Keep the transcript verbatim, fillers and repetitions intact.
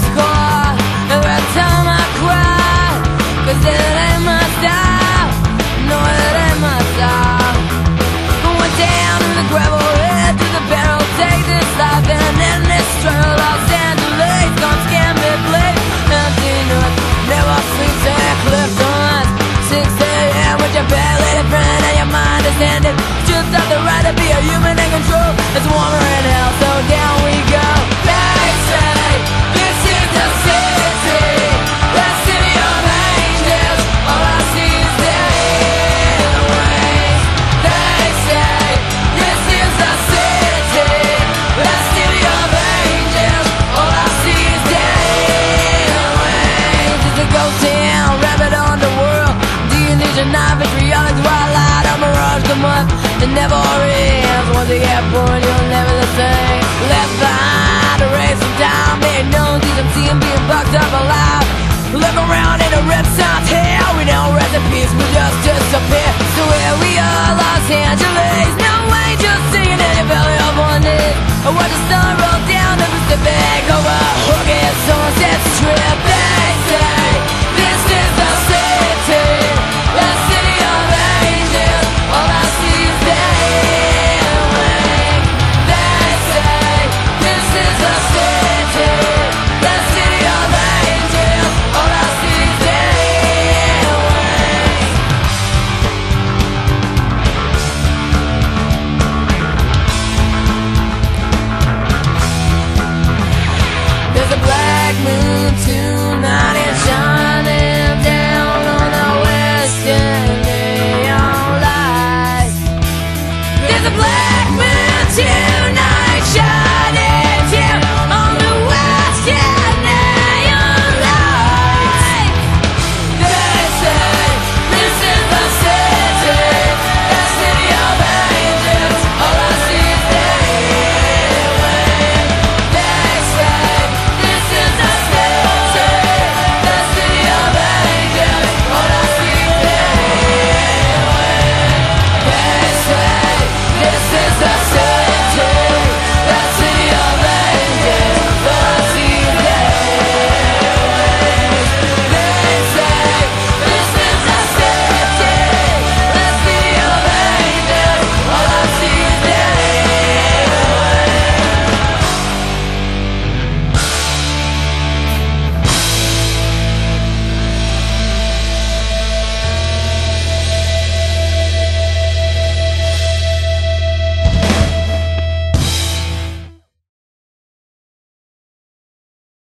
score every time I cry, 'cause it ain't my style, no it ain't my style. Going down in the gravel, head to the barrel, take this life and end this struggle. Los Angeles, come scam me, please. Empty nuts, never sleeps at Clifton's. six A M with your bad lady friend and your mind is ended. Just have the right to be a human in control. It's warmer in hell, so down we go. They say this is the city, the city of angels. All I see is dead wings. They say this is the city, the city of angels. All I see is dead wings. It's a ghost town, rabbit on the world. Do you need your knife and trionics while light on mirage come up? It never ends. Once you get born, you're never the same. Left behind to raise some time. Made known these I'm seeing being bucked up alive. Look around in a reptile's hell. We don't rest in peace, we just disappear. So here we are, Los Angeles. No angels singing in your belly up on this. I watch the sun roll down the Pacific over Hookie's Sunset Strip. They say this is the city, the city of angels. All I see is dead wings. They say this is the city, the city of angels. All I see is dead wings. There's a black moon too.